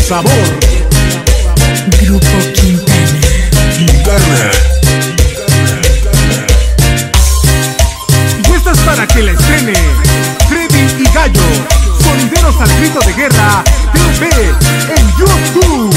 sabor. Grupo Quintana. Y esta es para que la estrene Freddy y Gallo, Sonideros al Grito de Guerra TV en YouTube.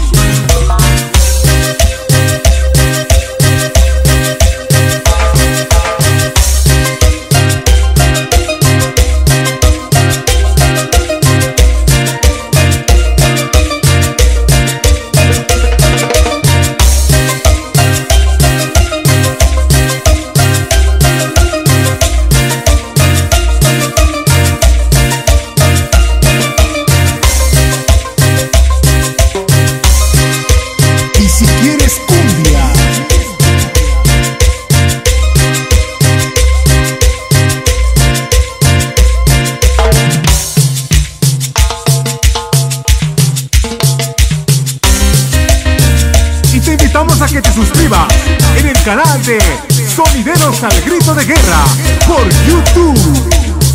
Te invitamos a que te suscribas en el canal de Sonideros al Grito de Guerra por YouTube.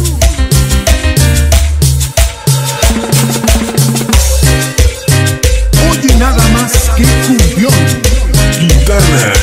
Oye nada más que cumbión. Quintana.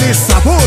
de sabor.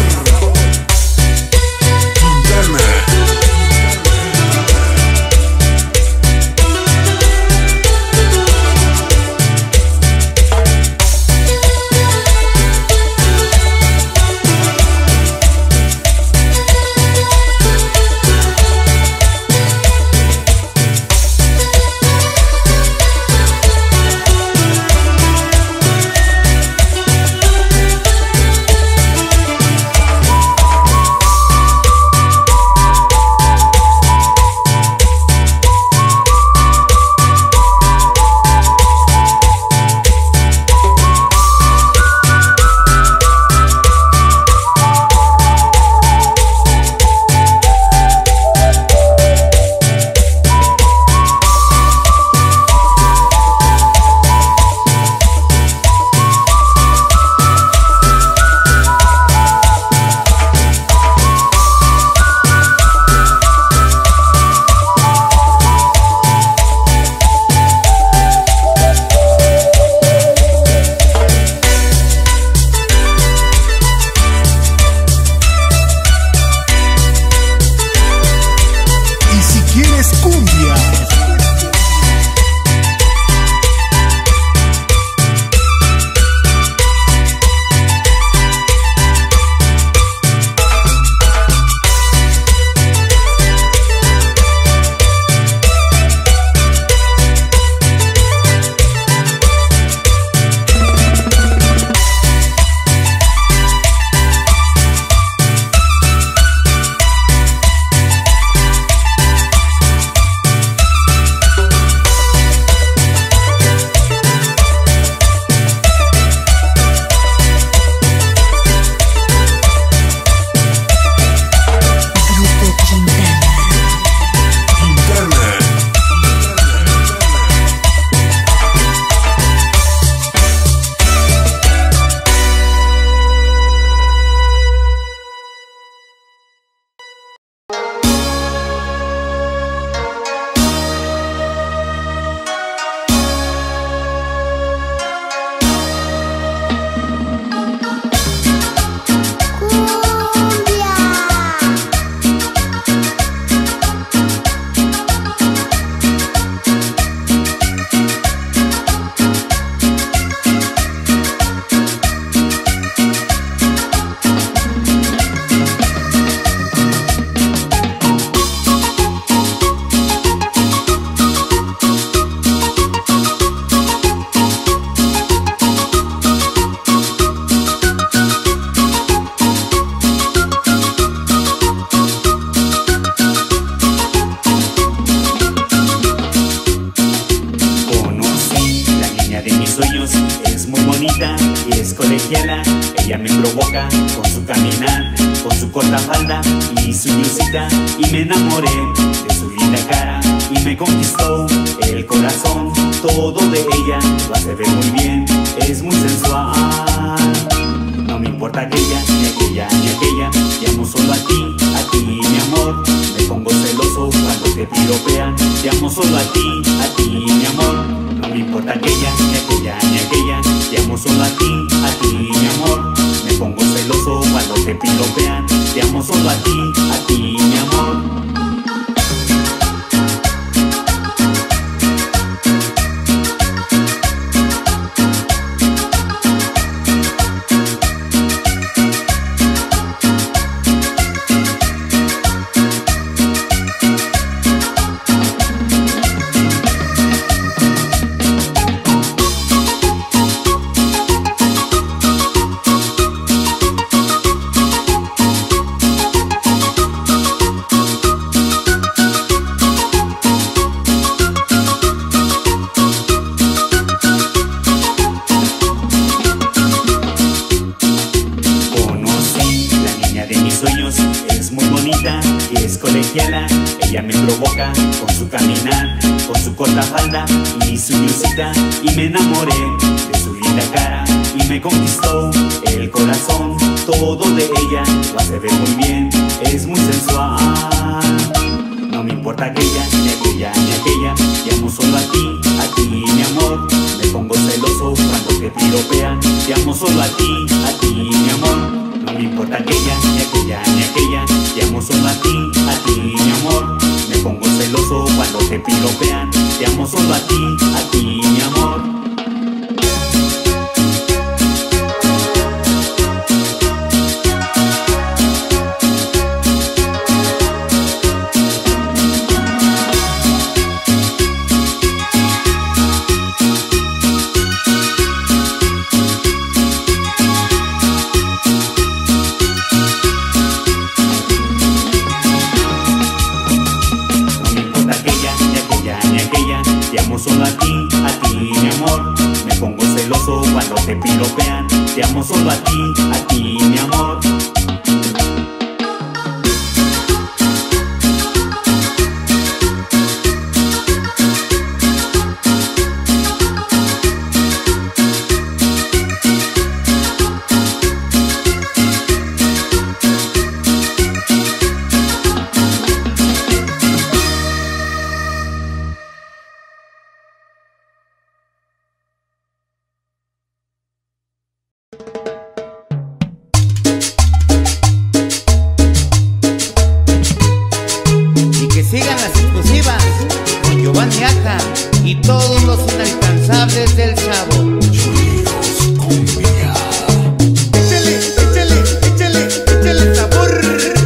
Ella me provoca con su caminar, con su corta falda y su blusita, y me enamoré de su linda cara y me conquistó el corazón. Todo de ella lo hace ver muy bien, es muy sensual. No me importa aquella, ni aquella, ni aquella, te amo solo a ti, mi amor. Me pongo celoso cuando te piropean, te amo solo a ti, mi amor. No me importa aquella, ni aquella, ni aquella, te amo solo a ti, mi amor. Me pongo celoso cuando te piropean, te amo solo a ti, mi amor. Es muy bonita y es colegiala. Ella me provoca con su caminar, con su corta falda y su blusita, y me enamoré de su linda cara y me conquistó el corazón. Todo de ella lo hace ver muy bien, es muy sensual. No me importa aquella, ni aquella, ni aquella, te amo solo a ti, mi amor. Me pongo celoso cuando te piropean, te amo solo a ti, mi amor. No me importa importa aquella, ni aquella, ni aquella. Te amo solo a ti, mi amor. Me pongo celoso cuando te piropean. Te amo solo a ti, mi amor. Te amo solo a ti, mi amor. Me pongo celoso cuando te piropean. Te amo solo a ti, mi amor. Sigan las exclusivas con Giovanni Aja y todos los inalcanzables del Chavo. Échale, échale, échale, échale sabor.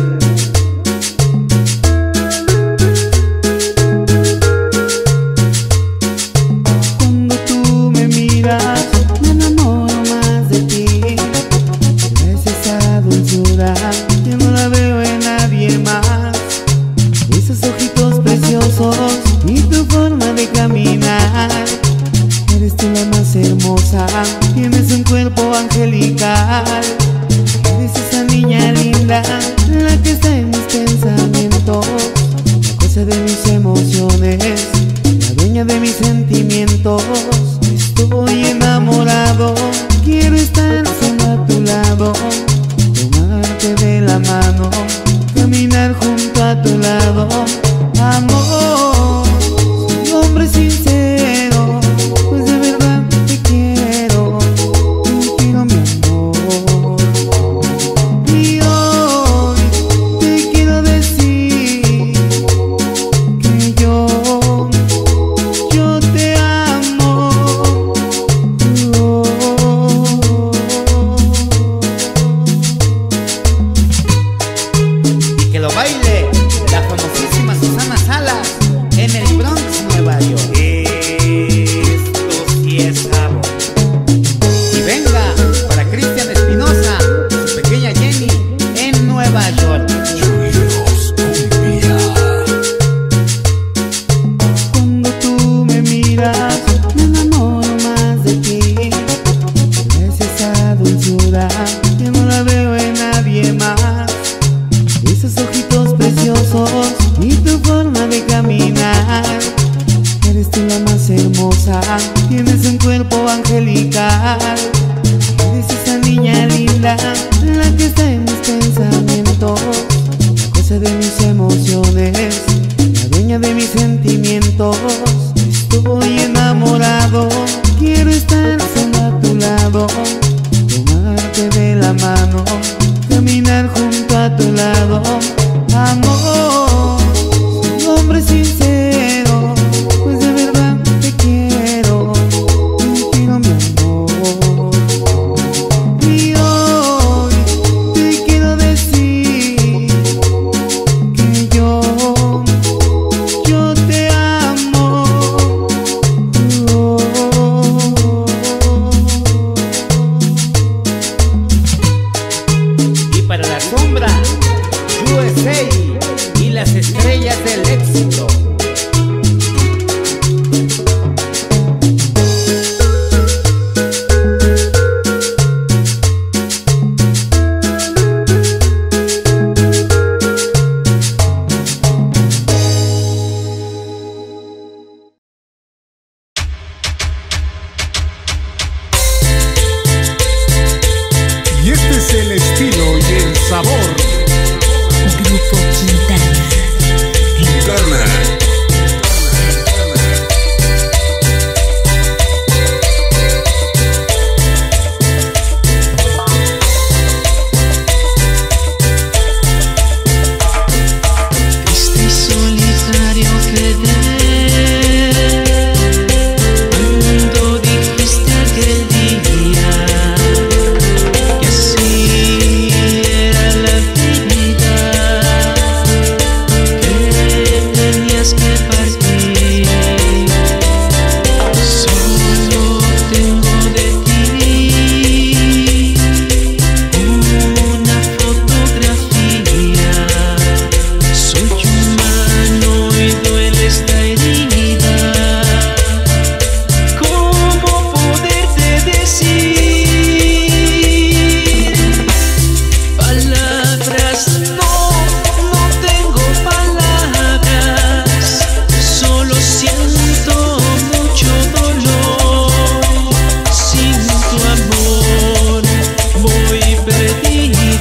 Cuando tú me miras, me enamoro más de ti. Es esa dulzura que no la veo en nadie más. Esos ojitos preciosos y tu forma de caminar. Eres tú la más hermosa, tienes un cuerpo angelical. Eres esa niña linda, la que está en mis pensamientos, la cosa de mis emociones, la dueña de mis sentimientos. Estoy enamorado, quiero estar solo a tu lado, tomarte de la mano, caminar junto a tu lado. Amor, soy hombre sincero, pues de verdad te quiero mi amor. Y hoy te quiero decir que yo te amo. Y que lo baile la famosísima Susana Salas en el Bronx, Nueva York. Esto sí es sabor. Y venga para Cristian Espinosa, su pequeña Jenny en Nueva York. Cuando tú me miras, me enamoro más de ti. Es esa dulzura que no la veo en nadie más. Esos ojitos preciosos y tu forma de caminar. Eres tú la más hermosa, tienes un cuerpo angelical. Eres esa niña linda, la que está en mis pensamientos, la cosa de mis emociones, la dueña de mis sentimientos. Estoy enamorado, quiero estar solo a tu lado, tomarte de la mano, caminar junto a tu lado. Amor, soy hombre sincero, pues de verdad te quiero mi amor. Y hoy te quiero decir que yo te amo.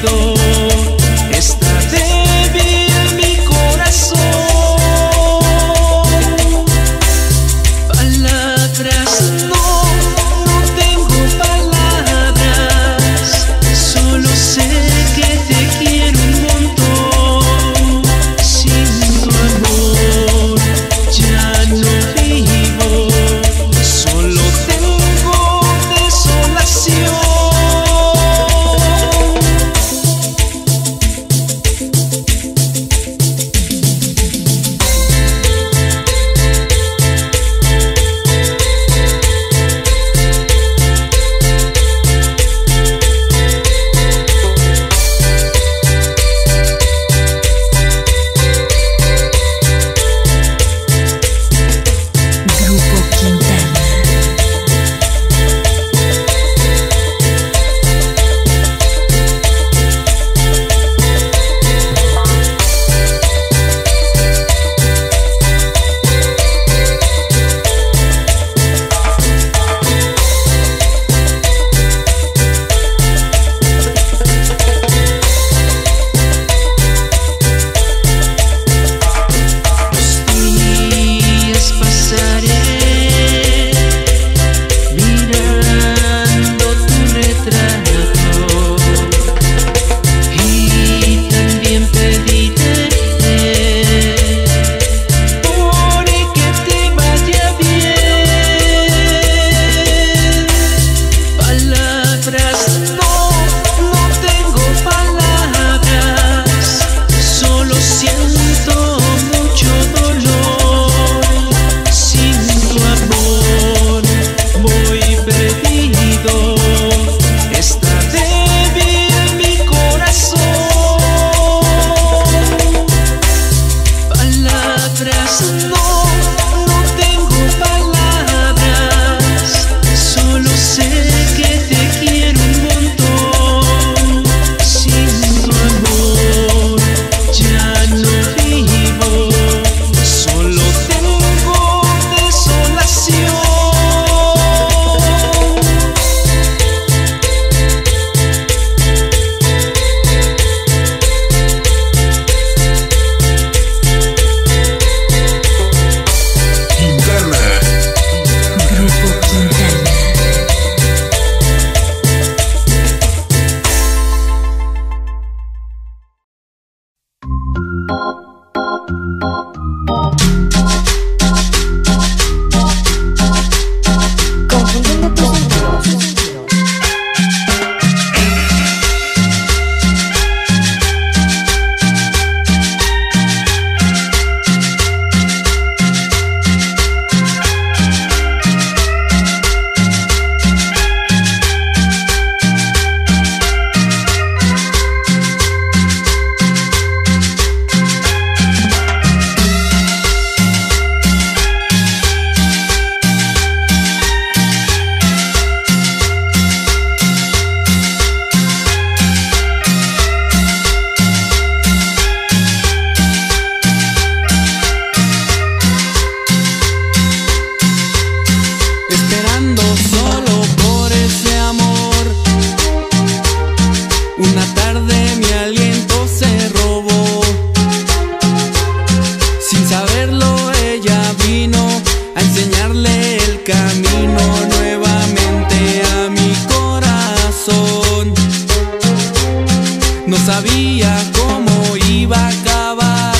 sabía cómo iba a acabar,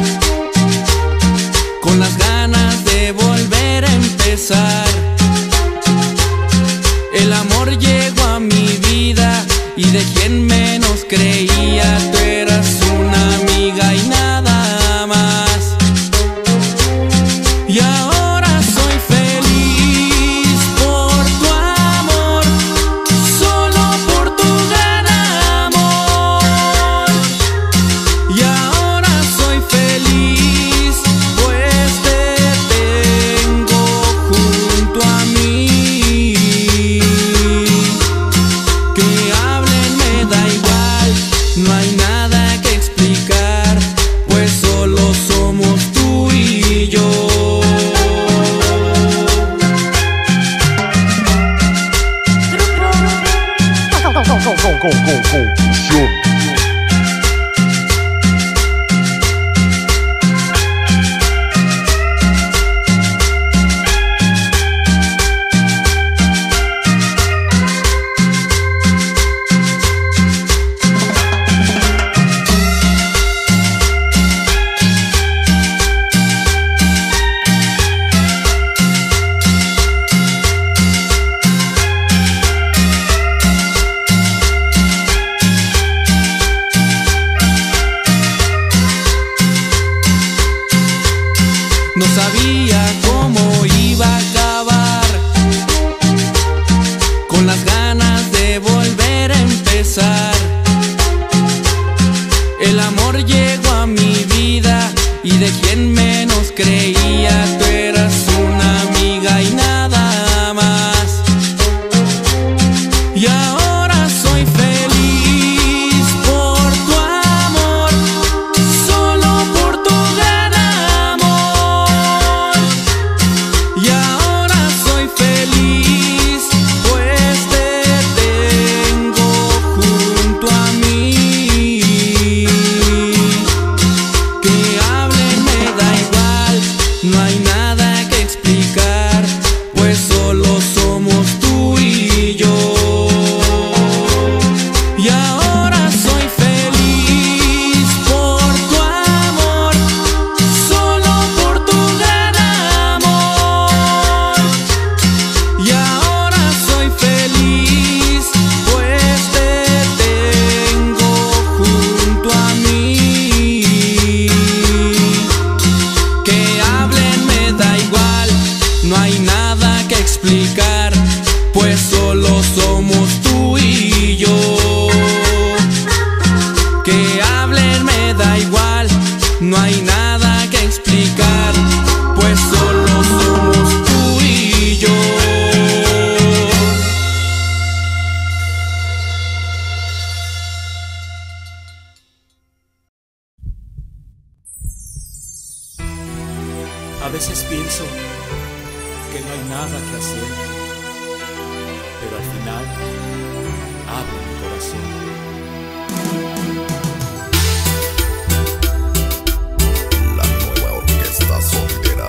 con las ganas de volver a empezar. El amor llegó a mi vida y de quien menos creía. Tú eras una amiga y nada más. Y ahora soy feliz por tu amor, solo por tu gran amor. Y ahora soy feliz, pues te tengo junto a mí. Que hablen me da Producción. No sabía cómo iba a acabar, con las ganas de volver a empezar. El amor llegó a mi vida y de quien menos creía, tú eras una amiga y nada más. Y ahora soy feliz por tu amor, solo por tu gran amor. Y ahora soy feliz, pues te tengo junto a mí. Que hablen me da igual, no hay nada que explicar, pues solo somos tú y yo. Y ahora soy feliz por tu amor, solo por tu gran amor. Y ahora soy feliz, pues te tengo junto a mí. Que hablen me da igual, no hay nada que explicar, pues solo somos tú y yo. Que hablen me da igual, no hay nada que explicar, pues solo somos tú y yo. A veces pienso que no hay nada que hacer, pero al final abro mi corazón. La nueva orquesta sonidera.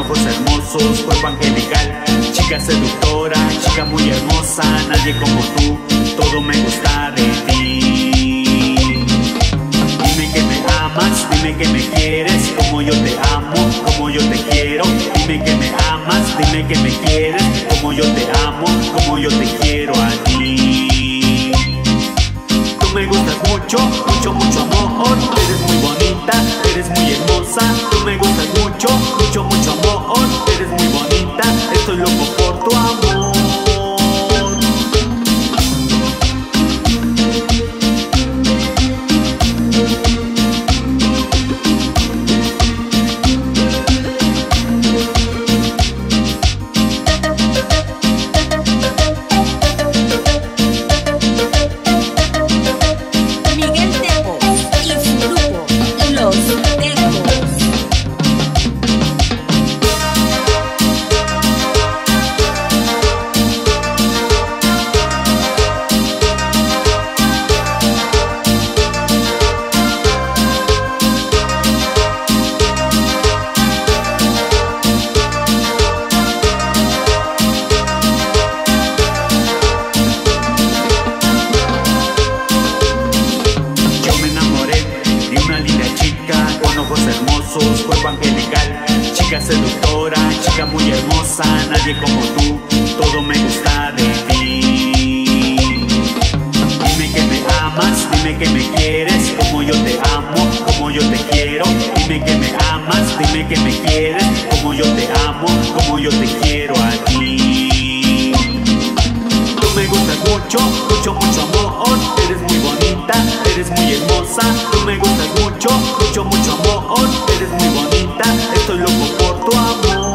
ojos hermosos, cuerpo angelical, chica seductora, chica muy hermosa, nadie como tú, todo me gusta de ti. Dime que me amas, dime que me quieres, como yo te amo, como yo te quiero. Dime que me amas, dime que me quieres, como yo te amo, como yo te quiero a ti. Tú me gustas mucho, mucho, mucho amor. Eres muy bonita, eres muy hermosa. Tú me gustas mucho, mucho, mucho amor. Eres muy bonita, estoy loco por tu amor. Cuerpo angelical, chica seductora, chica muy hermosa, nadie como tú, todo me gusta de ti. Dime que me amas, dime que me quieres, como yo te amo, como yo te quiero. Dime que me amas, dime que me quieres, como yo te amo, como yo te quiero a ti. Tú me gustas mucho, mucho, mucho amor. Eres muy bonita, eres muy hermosa. Tú me gustas mucho, mucho, mucho amor. Eres muy bonita, estoy loco por tu amor.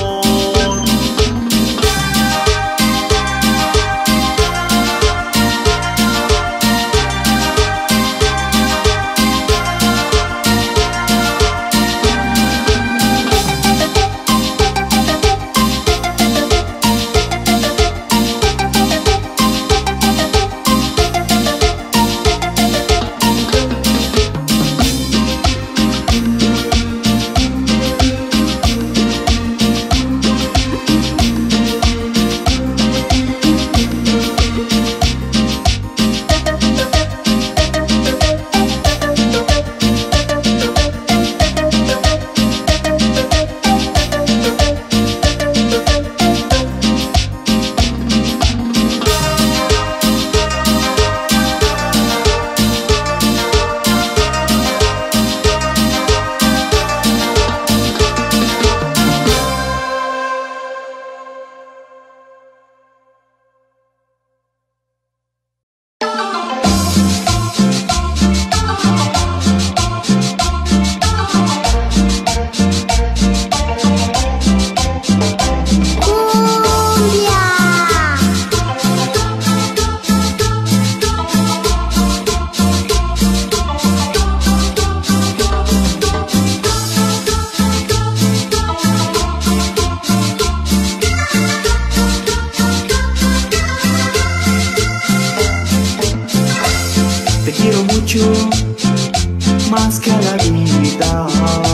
Más que a la vida,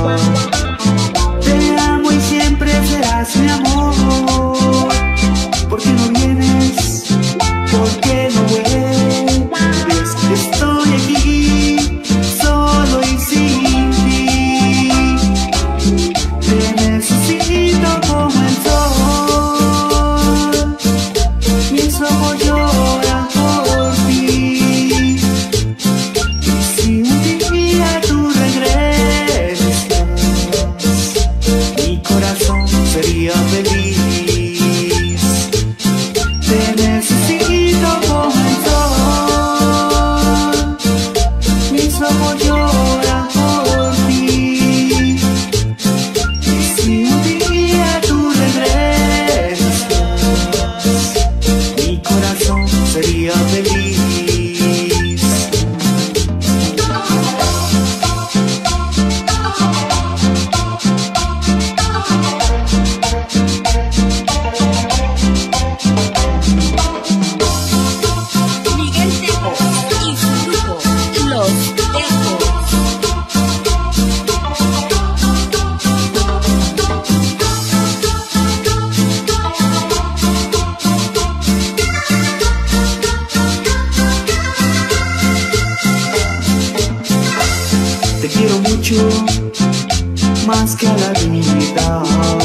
te amo y siempre serás mi amor. ¿Por qué no vienes? ¿Por qué no vuelves? Estoy aquí, solo y sin ti. Te necesito como el sol. Mis ojos lloran por ti. vida.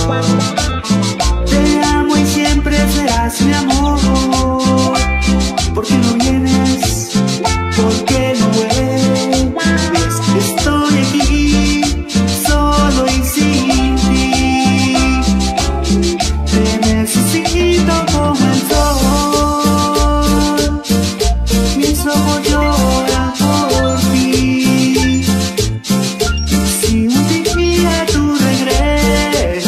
Te amo y siempre serás mi amor. ¿Por qué no vienes? ¿Por qué no vuelves? Estoy aquí, solo y sin ti. Te necesito como el sol. Mis ojos lloran por ti. Si un día tú regresas,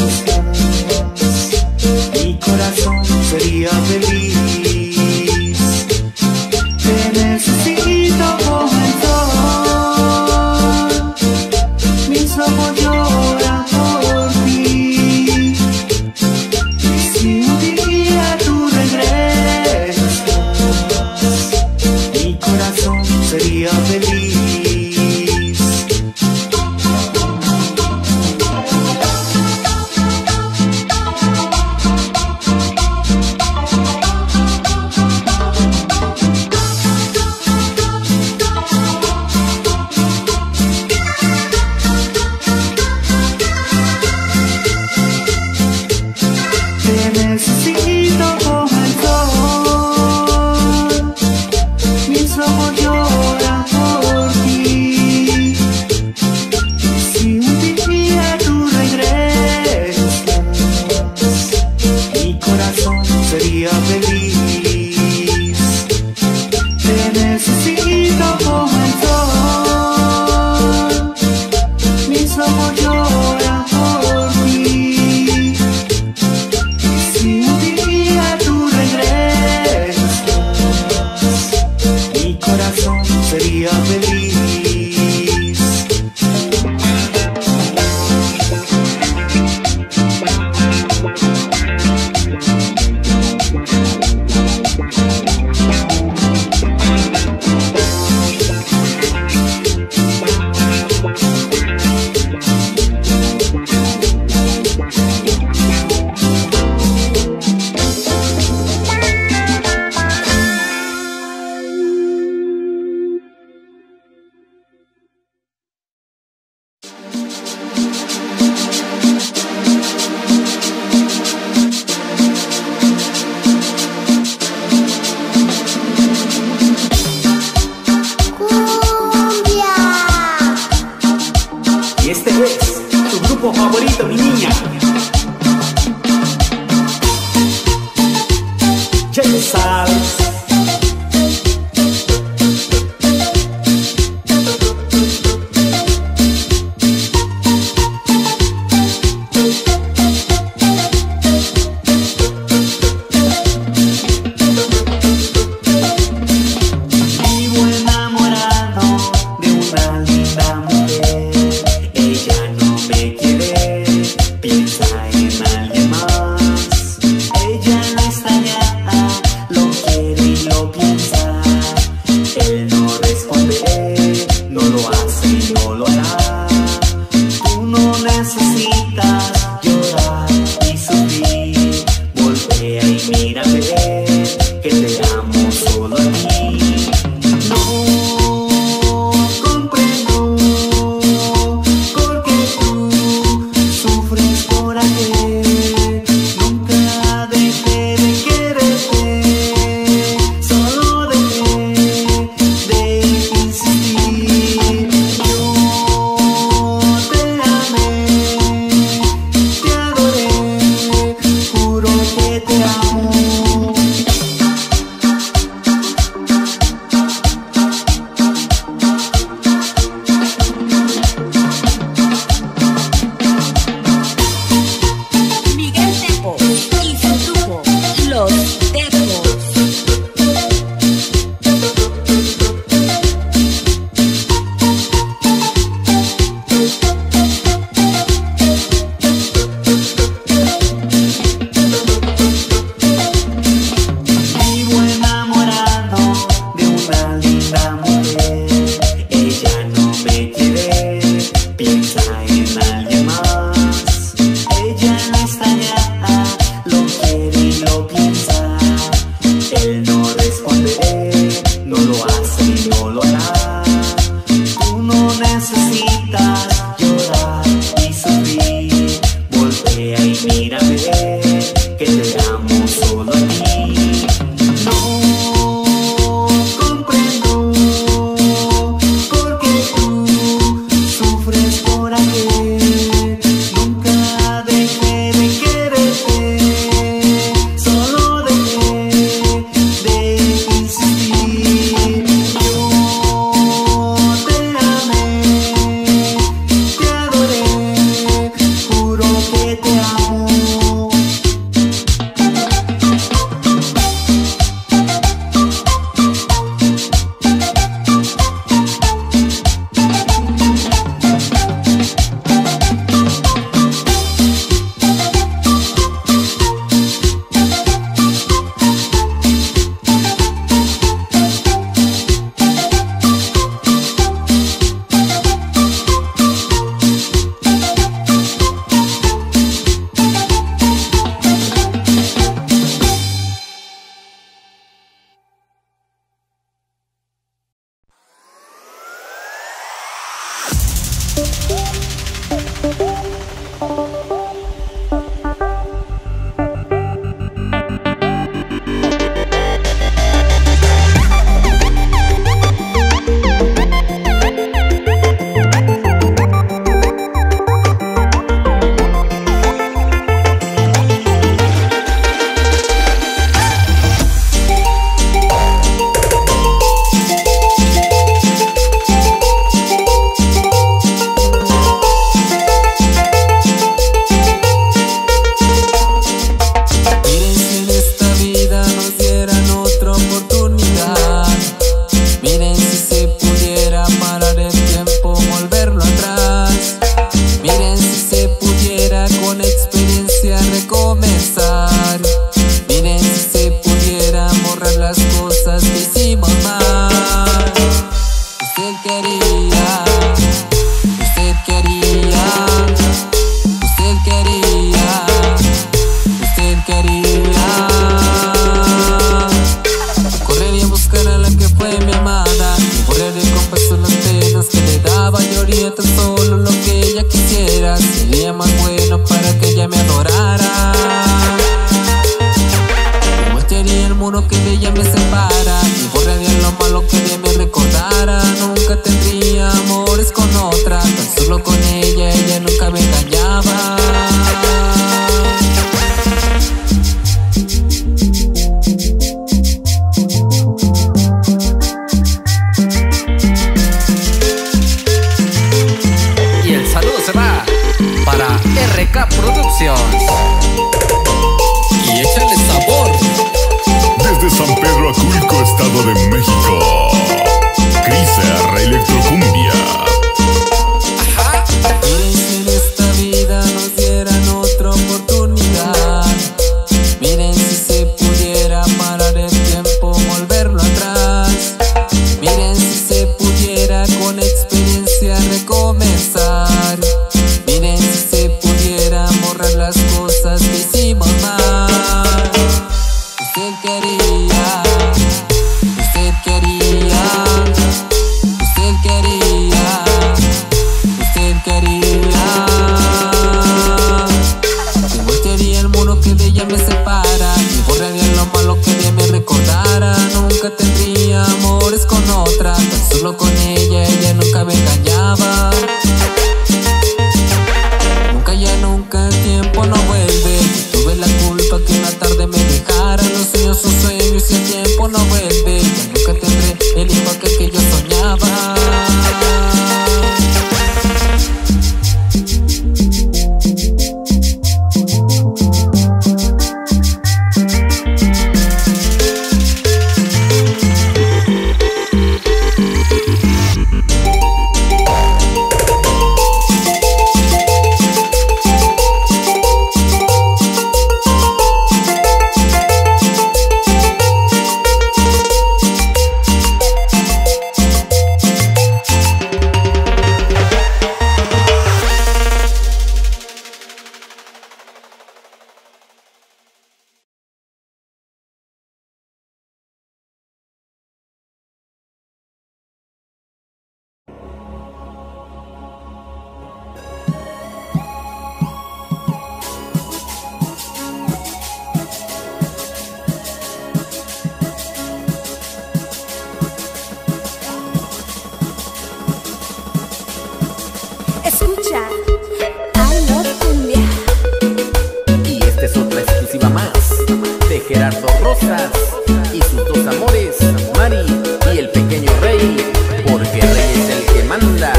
Gerardo Rosas y sus dos amores, Mari y el pequeño Rey, porque Rey es el que manda.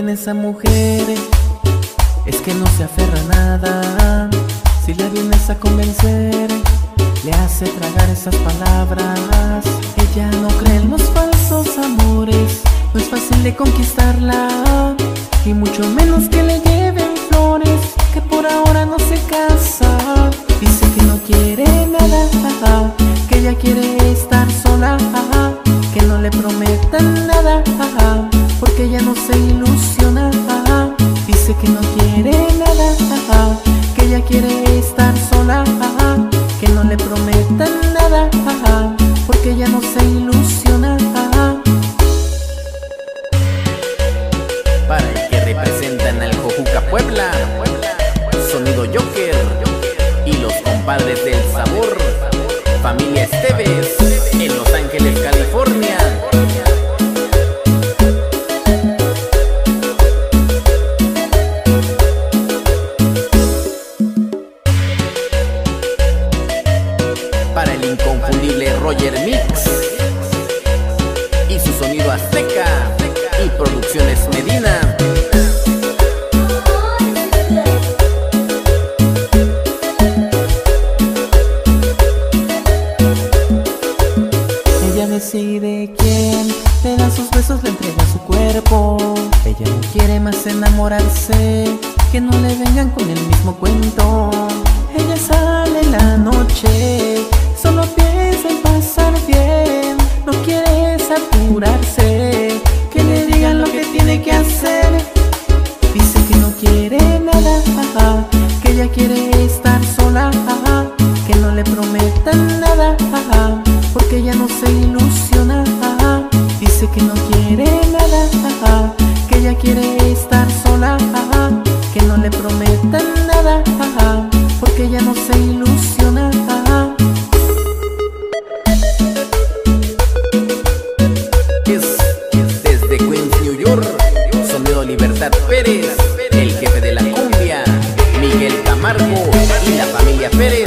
tiene esa mujer es que no se aferra a nada. Si la vienes a convencer, le hace tragar esas palabras. Ella no cree en los falsos amores, no es fácil de conquistarla, y mucho menos que le lleven flores, que por ahora no se casa. Dice que no quiere nada, que ella quiere estar sola, que no le prometan nada, porque ella no se ilusiona. Dice que no quiere nada, que ella quiere estar sola, que no le prometan nada, porque ella no se ilusiona. Para el que representan al Jojuca Puebla, Sonido Joker y los compadres del sabor, familia Esteves, en Los Ángeles, California. Para el inconfundible Roger Mix y su sonido azteca y Producciones Medina. Ella decide quién le da sus besos, le entrega su cuerpo. Ella no quiere más enamorarse, que no le vengan con el mismo cuento. Ella sale en la noche, solo piensa en pasar bien, no quiere saturarse, que le digan lo que tiene que hacer. Dice que no quiere nada, que ella quiere estar sola, que no le prometan nada, porque ella no se ilusiona. Dice que no quiere nada, que ella quiere estar sola, que no le prometan nada, porque ella no se ilusiona. Desde Queens, New York, Sonido Libertad Pérez, el jefe de la cumbia, Miguel Camargo y la familia Pérez.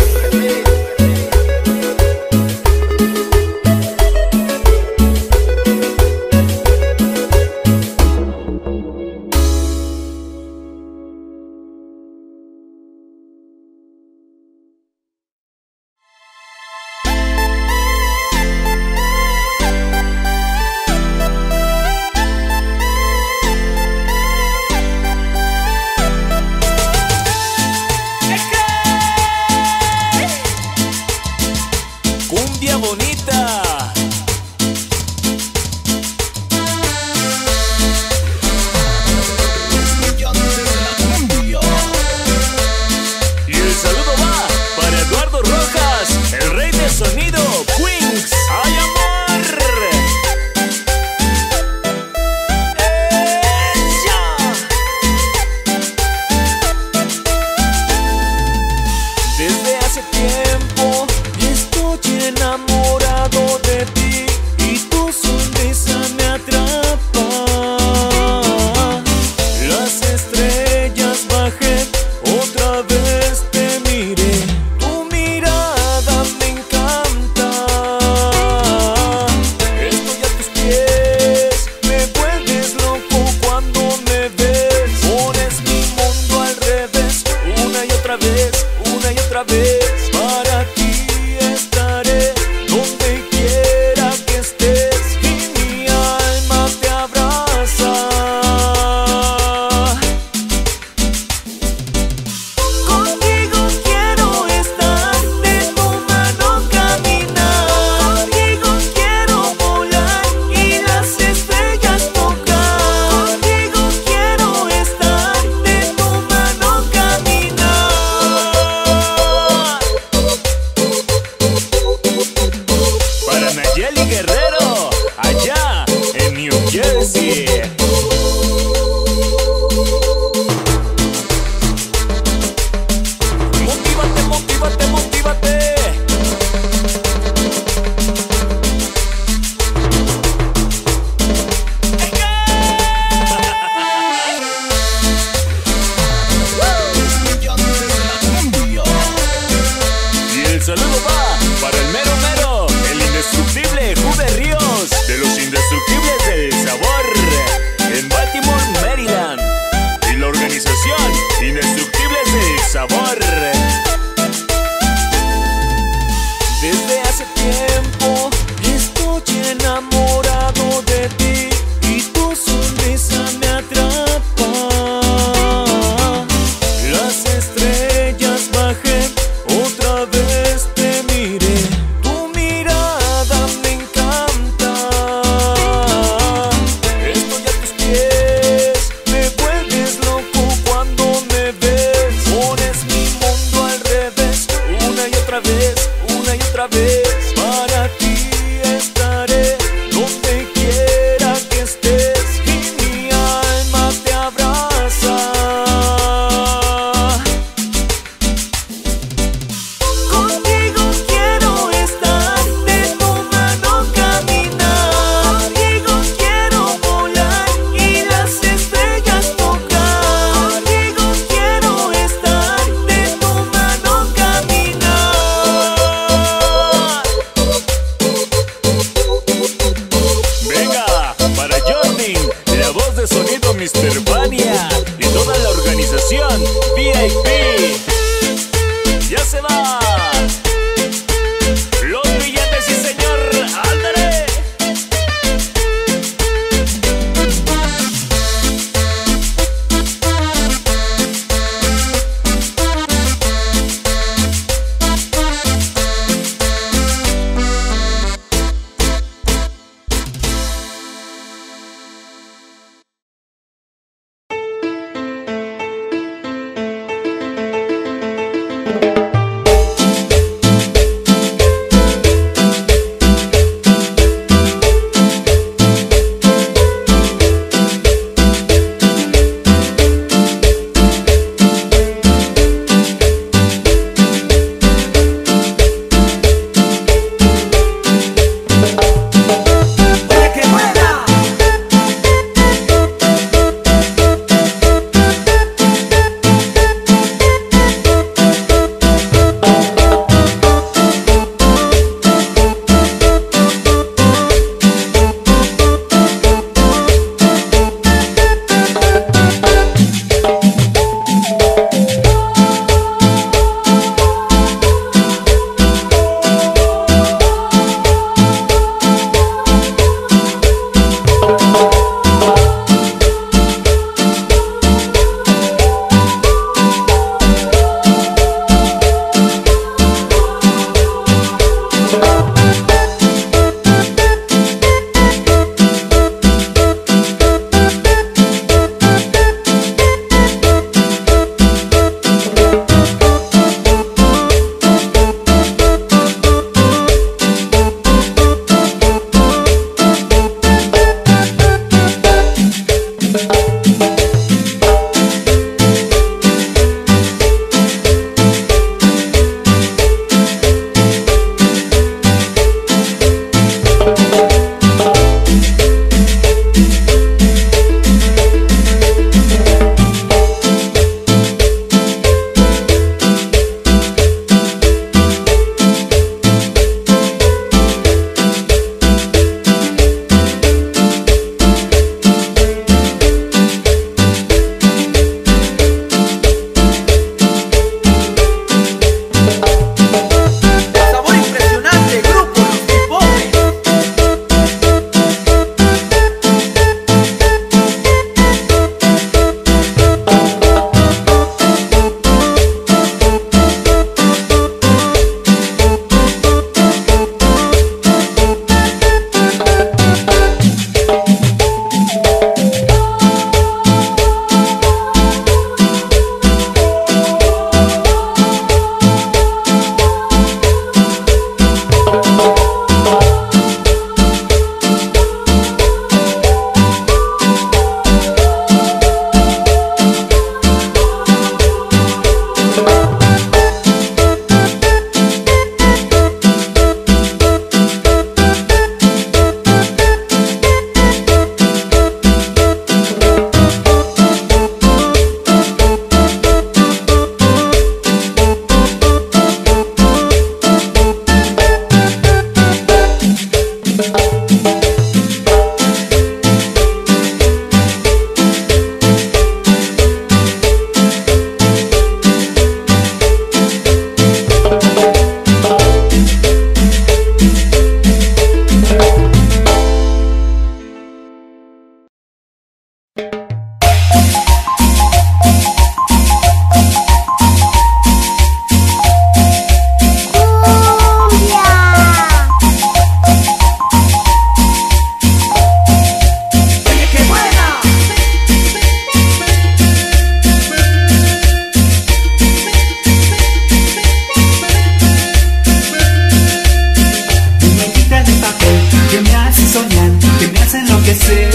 enloquecer.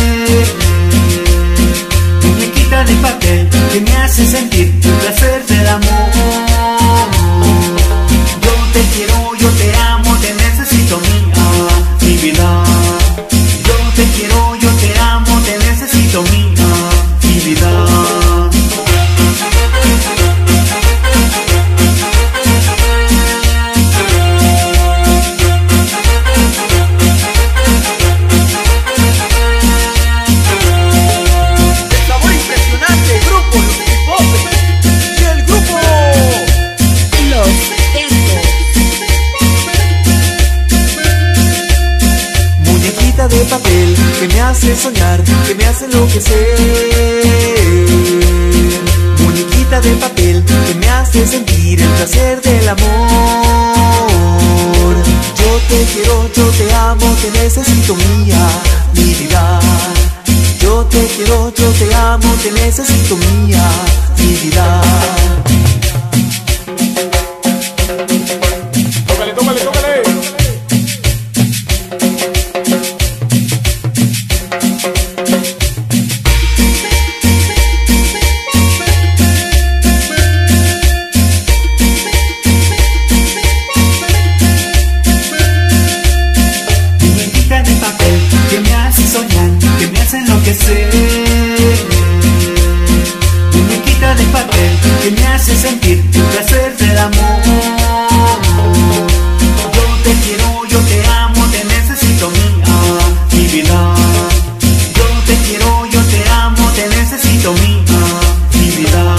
Muñequita de papel que me hace sentir el placer del amor. Yo te quiero, yo te amo, te necesito mi vida. Yo te quiero, yo te amo, te necesito mi vida. De papel que me hace soñar, que me hace enloquecer. Muñequita de papel que me hace sentir el placer del amor. Yo te quiero, yo te amo, te necesito mía, mi vida. Yo te quiero, yo te amo, te necesito mía, mi vida. Tócale, tócale, tócale. Muñequita de papel que me hace sentir el placer del amor. Yo te quiero, yo te amo, te necesito mi vida. Yo te quiero, yo te amo, te necesito mi vida.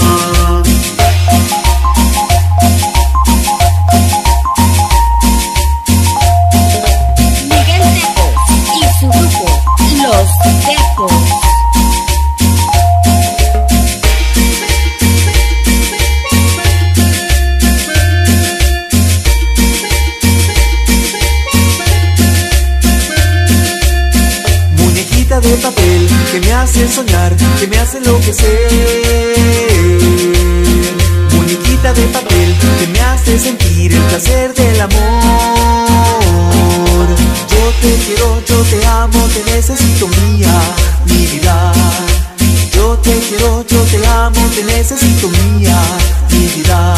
Miguel Tecos y su grupo Los Tecos. De papel que me hace soñar, que me hace enloquecer. Muñequita de papel que me hace sentir el placer del amor. Yo te quiero, yo te amo, te necesito mía, mi vida. Yo te quiero, yo te amo, te necesito mía, mi vida.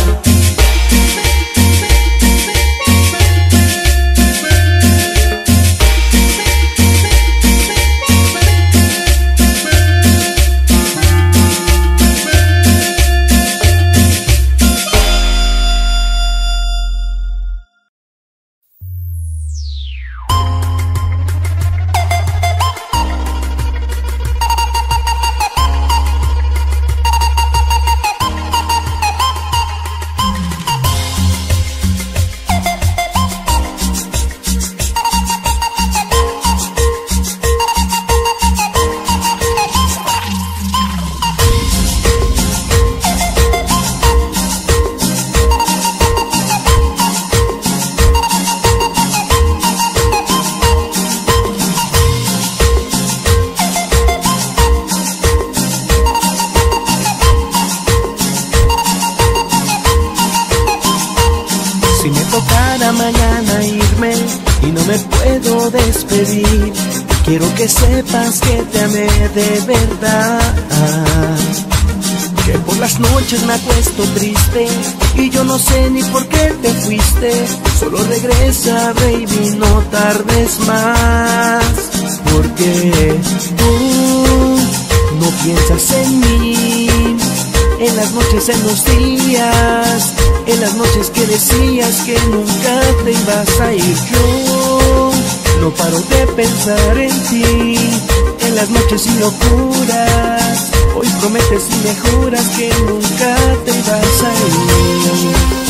Mañana irme y no me puedo despedir. Quiero que sepas que te amé de verdad. Que por las noches me acuesto triste y yo no sé ni por qué te fuiste. Solo regresa, baby, no tardes más. Porque tú no piensas en mí. En las noches, en los días, en las noches que decías que nunca te ibas a ir. Yo no paro de pensar en ti, en las noches y locuras. Hoy prometes y me juras que nunca te ibas a ir.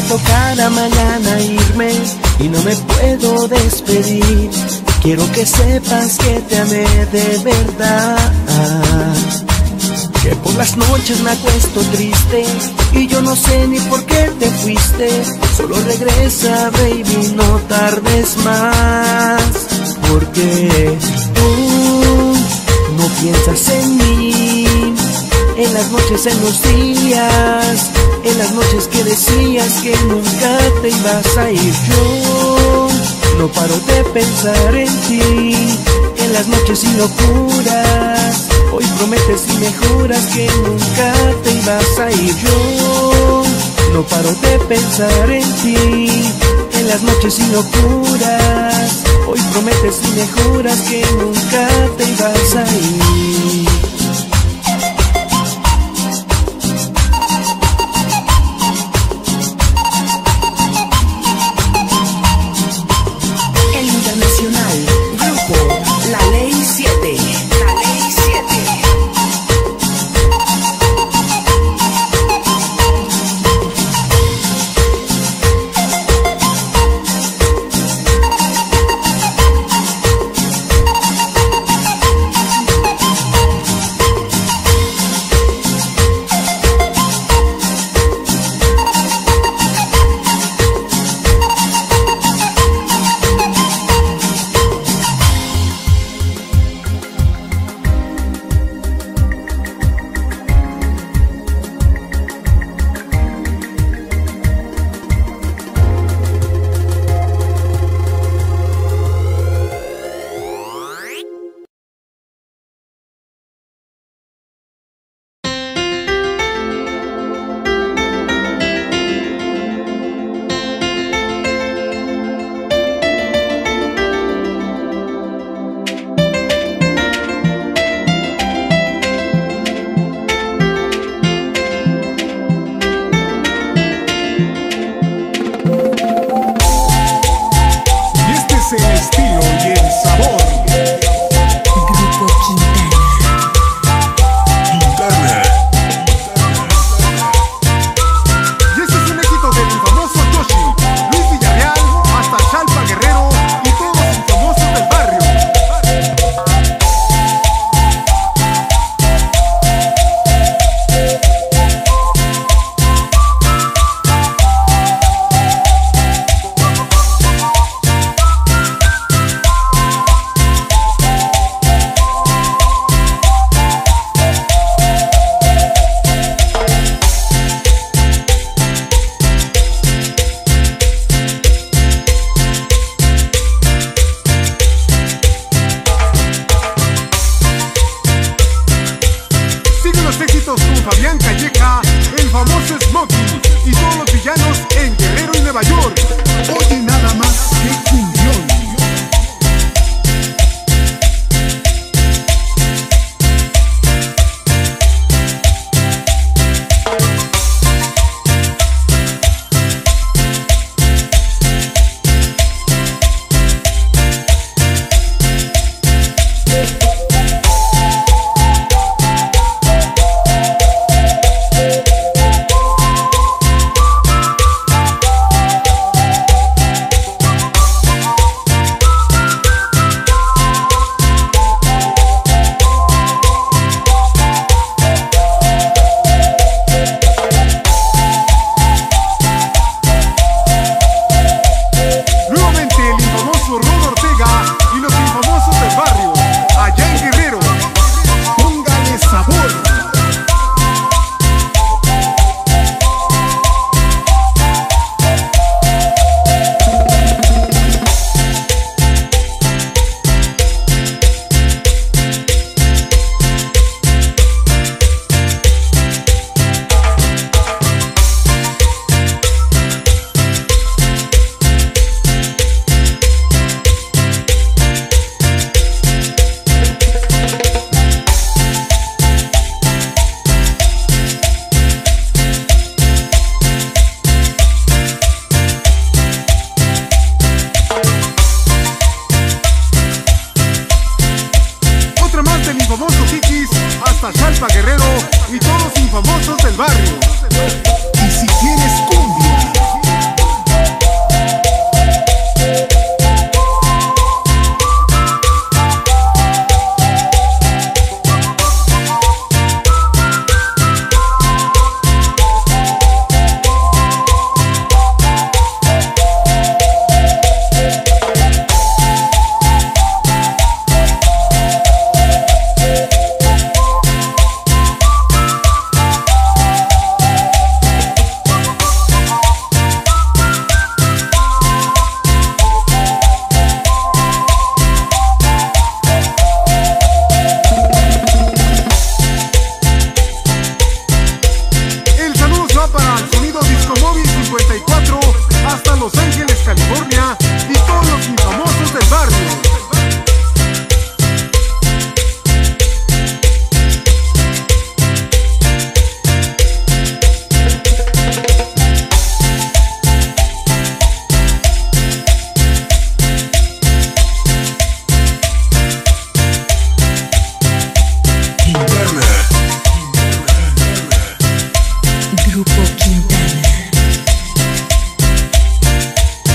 tocará mañana irme y no me puedo despedir. Quiero que sepas que te amé de verdad, que por las noches me acuesto triste y yo no sé ni por qué te fuiste. Solo regresa, baby, no tardes más, porque tú no piensas en mí. En las noches, en los días, en las noches que decías que nunca te ibas a ir, yo no paro de pensar en ti. En las noches sin locuras, hoy prometes y me juras que nunca te ibas a ir, yo no paro de pensar en ti. En las noches sin locuras, hoy prometes y me juras que nunca te ibas a ir. Los Ángeles, California y todos los infamosos del barrio. Grupo Quintana.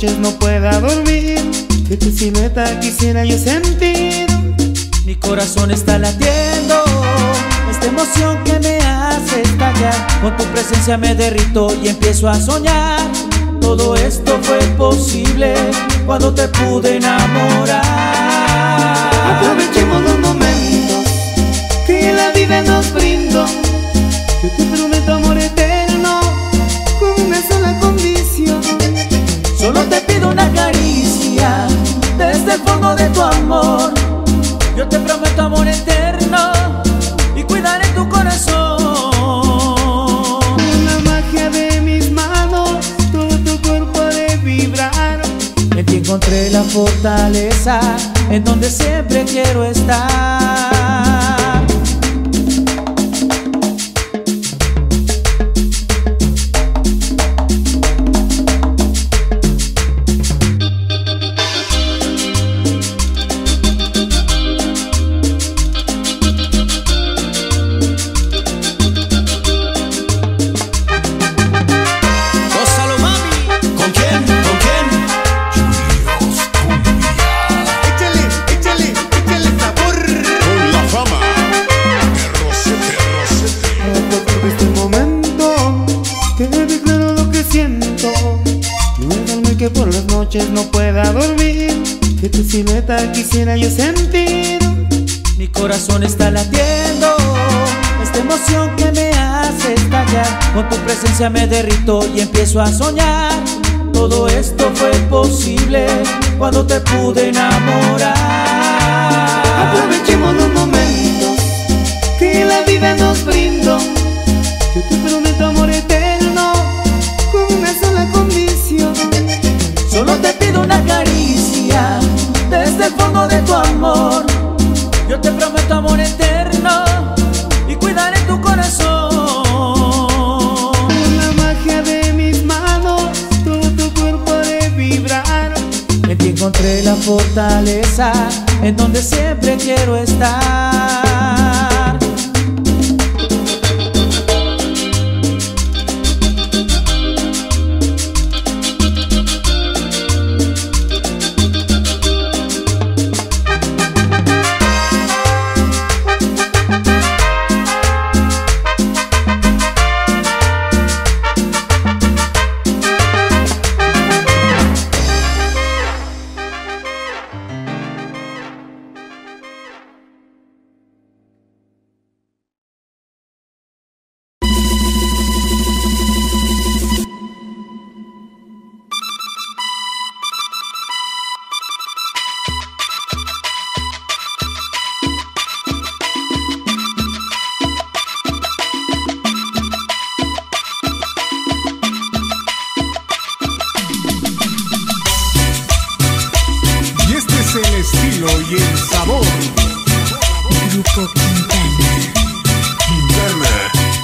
noches no pueda dormir, que tu silueta quisiera yo sentir. Mi corazón está latiendo, esta emoción que me hace estallar. Con tu presencia me derrito y empiezo a soñar. Todo esto fue posible cuando te pude enamorar. Aprovechemos los momentos que la vida nos brindó. Yo te prometo amor eterno con una sola condición. Solo te pido una caricia desde el fondo de tu amor. Yo te prometo amor eterno y cuidaré tu corazón. Con la magia de mis manos todo tu cuerpo haré vibrar. En ti encontré la fortaleza en donde siempre quiero estar. Que por las noches no pueda dormir, que tu silueta quisiera yo sentir. Mi corazón está latiendo, esta emoción que me hace estallar. Con tu presencia me derrito y empiezo a soñar. Todo esto fue posible cuando te pude enamorar. Aprovechemos los momentos que la vida nos brindó. Yo te prometo amor eterno con una sola condición. Solo te pido una caricia desde el fondo de tu amor. Yo te prometo amor eterno y cuidaré tu corazón. Con la magia de mis manos todo tu cuerpo haré vibrar. En ti encontré la fortaleza en donde siempre quiero estar. El estilo y el sabor. Grupo Quintana.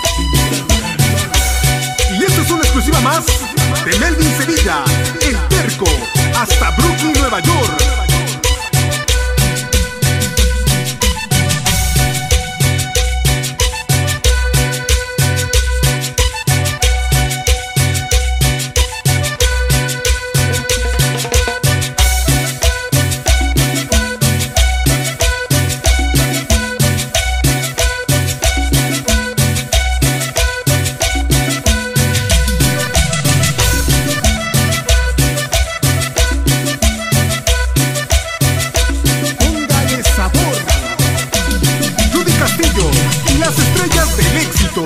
Y esta es una exclusiva más de Melvin Sevilla, El Terco, hasta Brooklyn, Nueva York. Y las estrellas del éxito.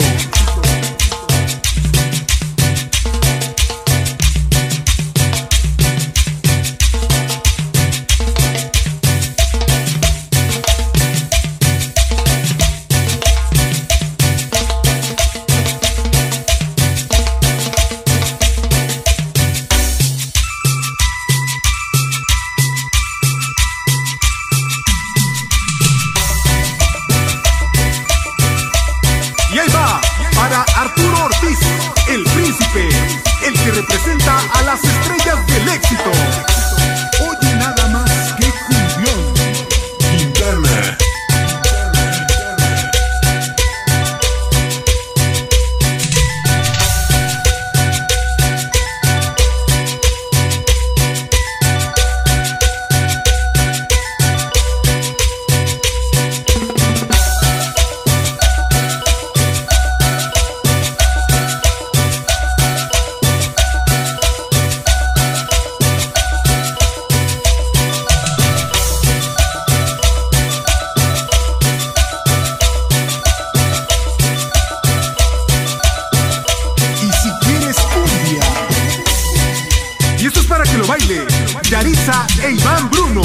Para Arturo Ortiz, el príncipe, el que representa a las estrellas del éxito. Oye nada más que cumbión. Quintana. baile, Yaritza e Iván Bruno.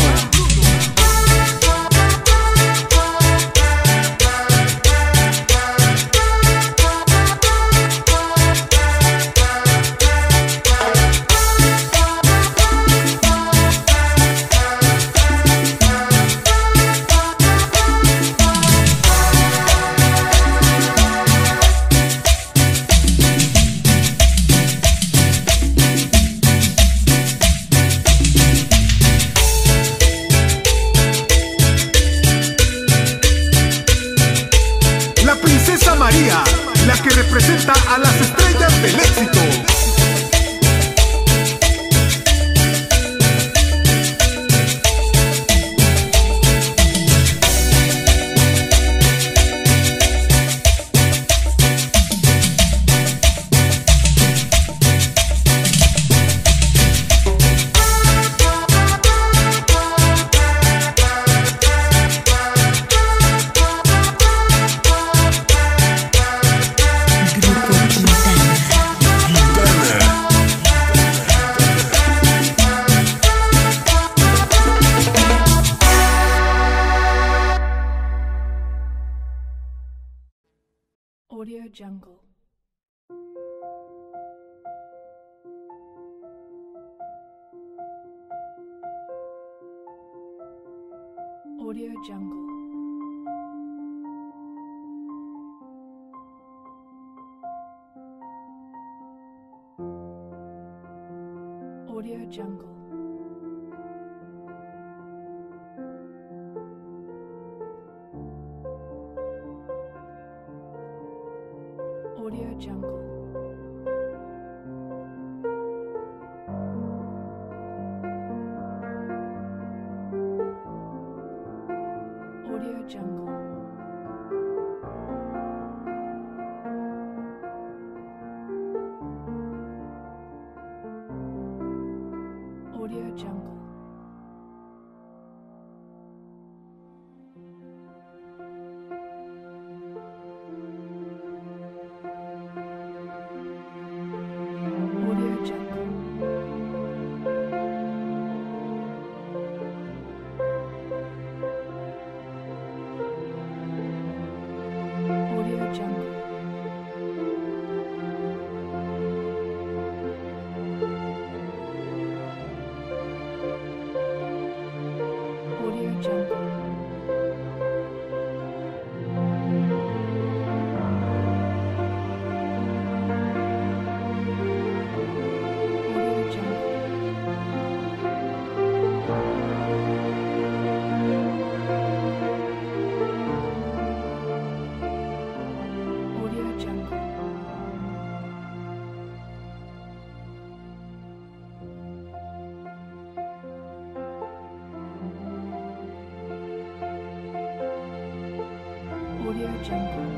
María, la que representa a las estrellas del éxito. Audio Jungle. Audio Jungle. Audio Jungle. Audio Jungle. Audio Jungle. Audio Jungle. Audio Jungle.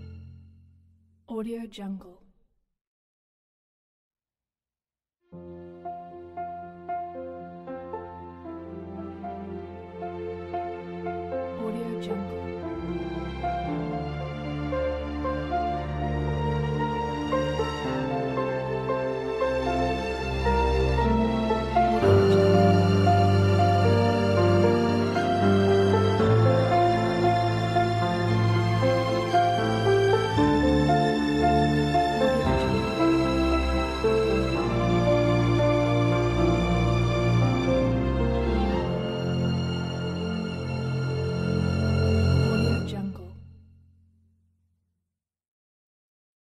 Audio Jungle.